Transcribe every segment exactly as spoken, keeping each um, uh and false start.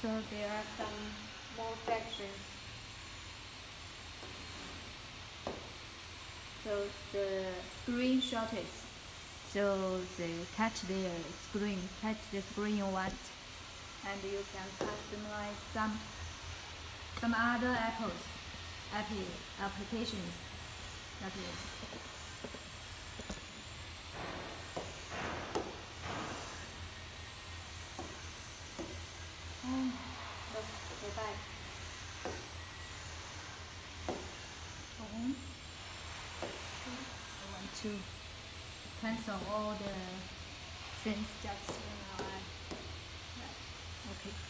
after there are some more sections. So the screenshot is so the catch the screen, catch the screen you want, and you can customize some some other apples, app applications. That is. Oh, look, go back. Home. I want to cancel all the things just now. Okay.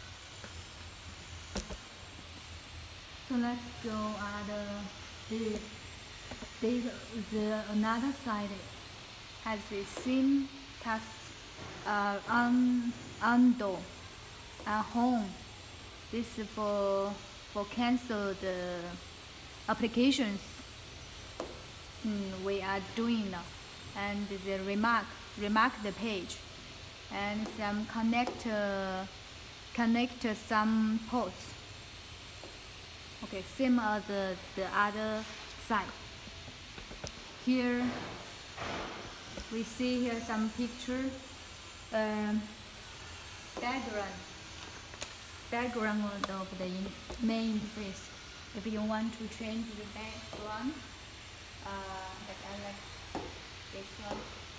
So let's go other the the the another side has the same task uh un undo and home. This is for for cancel the applications mm, we are doing now, and the remark remark the page, and some connect uh, connect some ports. Okay, same as the, the other side. Here we see here some picture, um, background background of the main interface. If you want to change the background, uh, like I like this one.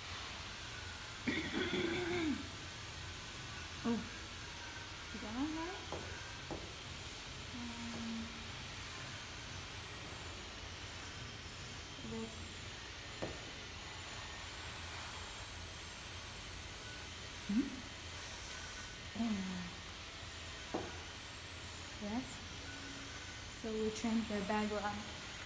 Oh, is that right? Um, this. Hmm? Uh, yes. So we change the background.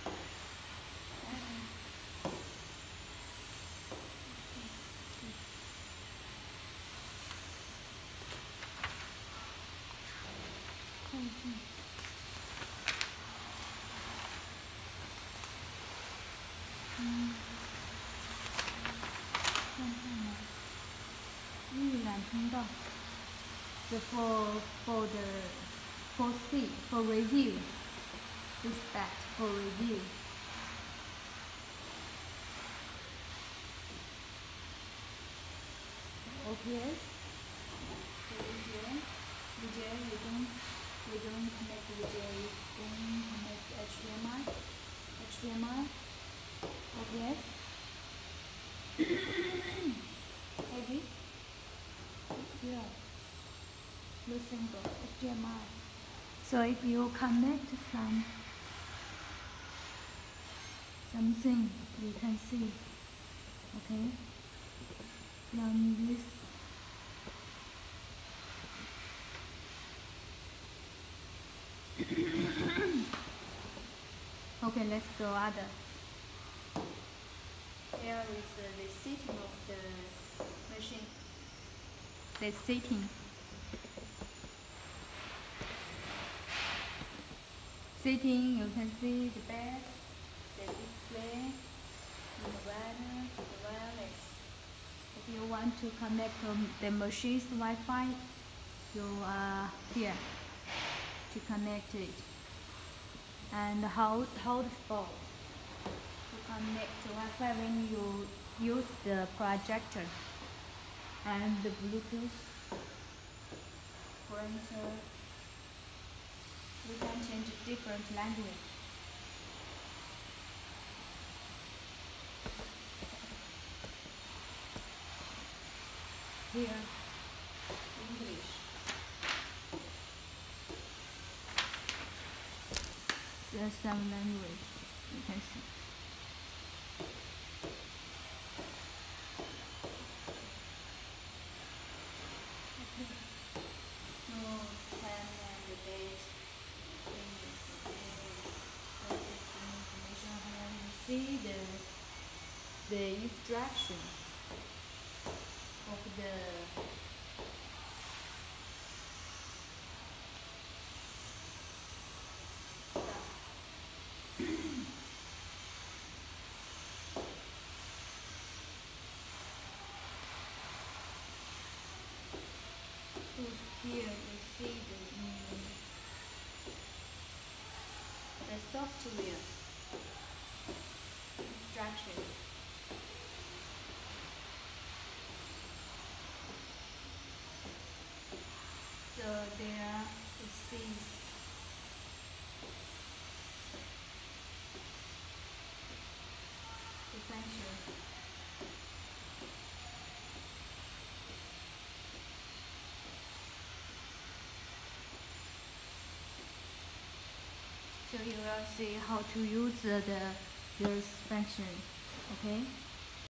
The for for the for C for review. This back for review. Okay. So here, V J you don't you don't connect V J, you don't connect H D M I. H D M I. Okay. Maybe. Yeah. No single H D M I. So if you connect some something, you can see. Okay. From this. Okay, let's go other. Here is uh, the setting of the machine. The setting. Setting, you can see the back, the display, the weather, the wireless. If you want to connect um, the machine's Wi-Fi, you are uh, here to connect it. And hold hotspot to connect to Wi-Fi when you use the projector. And the Bluetooth printer. We can change different language. Here, English. There's some language you can see. Okay. No time and the date. See the the instruction of the Here you see the, mm, the software instruction. So there it says the functions. So you will see how to use uh, the this function. Okay.